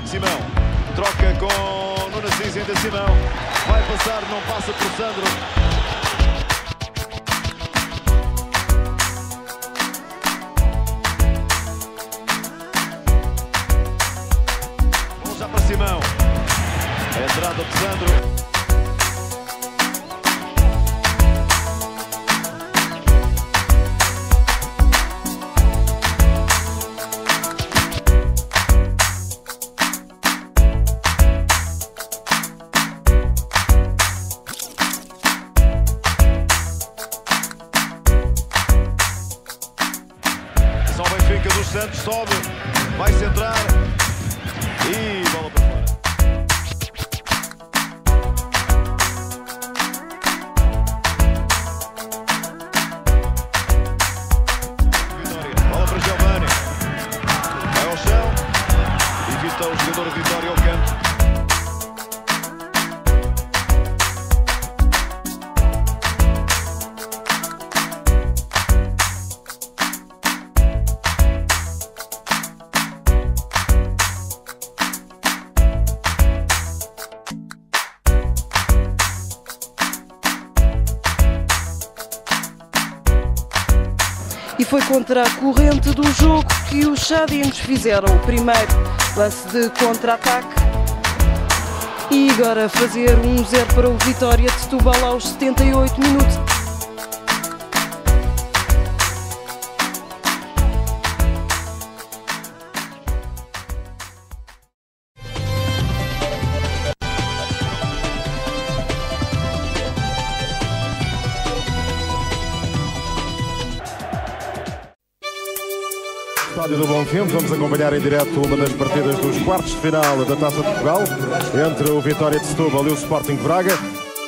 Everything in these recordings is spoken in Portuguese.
Simão, troca com Nuno Assis, ainda Simão, vai passar, não passa por Sandro. Vamos já para Simão, a entrada de Sandro. Só o Benfica dos Santos sobe, vai centrar e bola para fora. Vitória, bola para Giovanni, vai ao chão, evita o jogador Vitória ao canto. E foi contra a corrente do jogo que os Chadinos fizeram o primeiro lance de contra-ataque. E agora fazer 1-0 para o Vitória de Setúbal aos 78 minutos. Estádio do Bonfim, vamos acompanhar em direto uma das partidas dos quartos de final da Taça de Portugal entre o Vitória de Setúbal e o Sporting de Braga.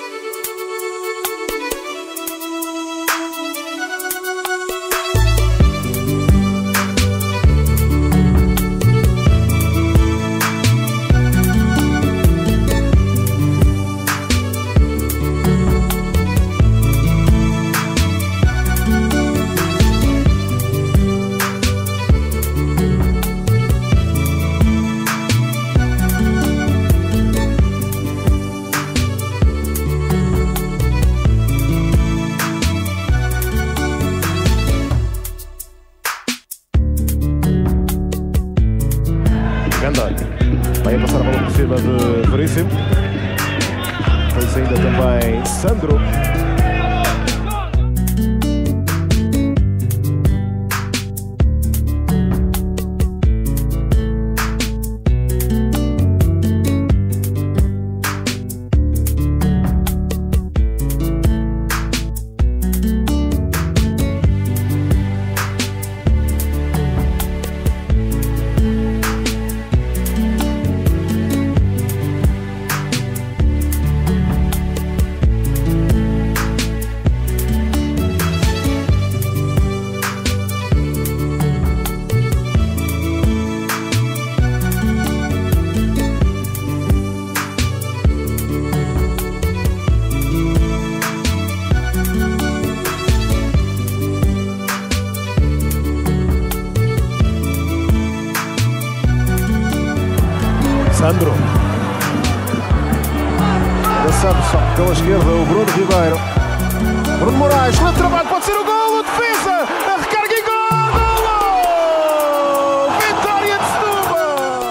Gandolho vai a passar a bola por cima de Veríssimo, depois ainda também Sandro. Sandro. Avançando só pela esquerda o Bruno Ribeiro. Bruno Moraes, excelente trabalho, pode ser o golo, defesa, a recarga e golo! Vitória de Setúbal!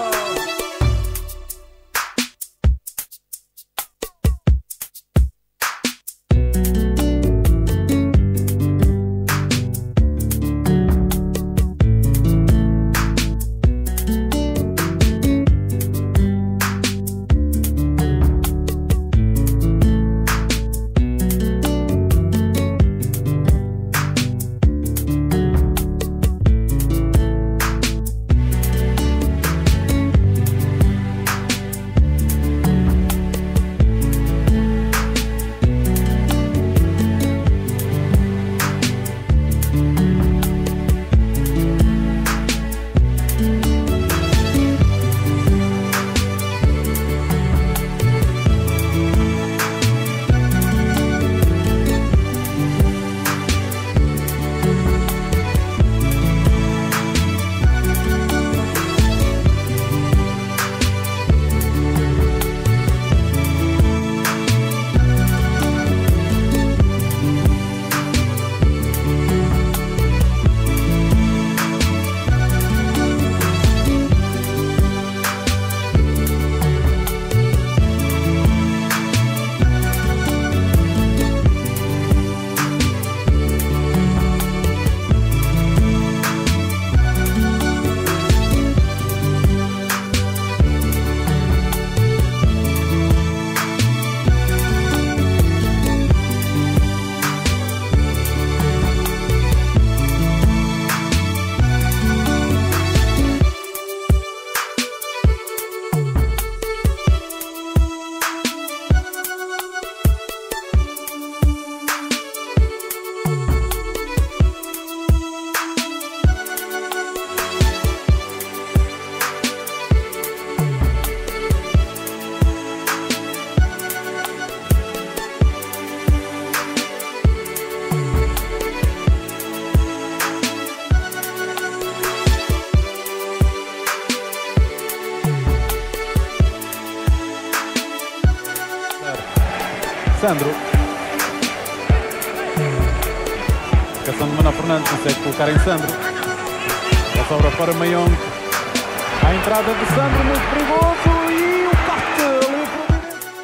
Sandro. Marcação de Manuel Fernandes, consegue colocar em Sandro. Já sobra para Mayong. A entrada de Sandro, muito perigoso, e o corte ali por direito.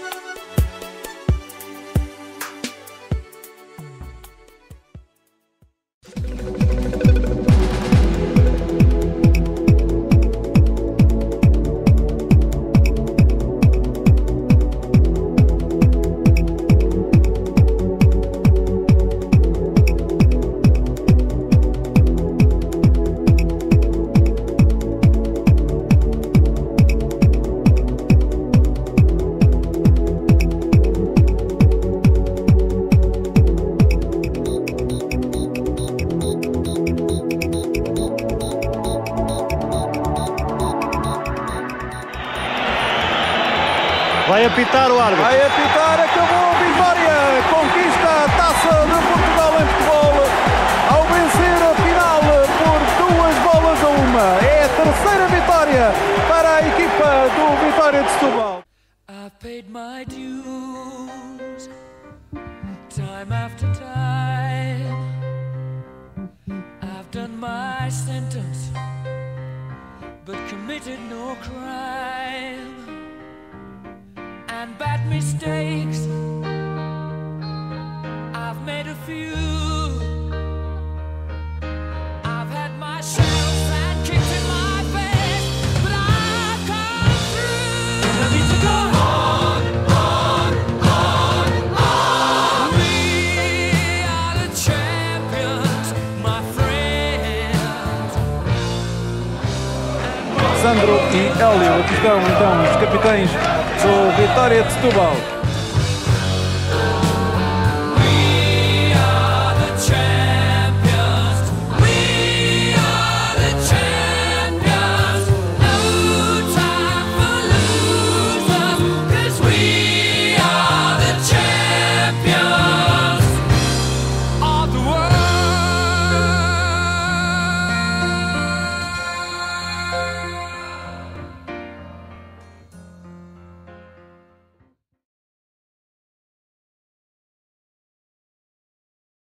Vai apitar o árbitro. Vai apitar, acabou a vitória. Conquista a Taça de Portugal em futebol ao vencer a final por 2-1. É a terceira vitória para a equipa do Vitória de Setúbal. I've paid my dues time after time. I've done my sentence but committed no crime. And bad mistakes, I've made a few. I've had my shells and kicks in my face, but I've come through. I need to go on. We are the champions, my friends. Sandro e Hélio, aqui estão então os capitães do Vitória de Setúbal.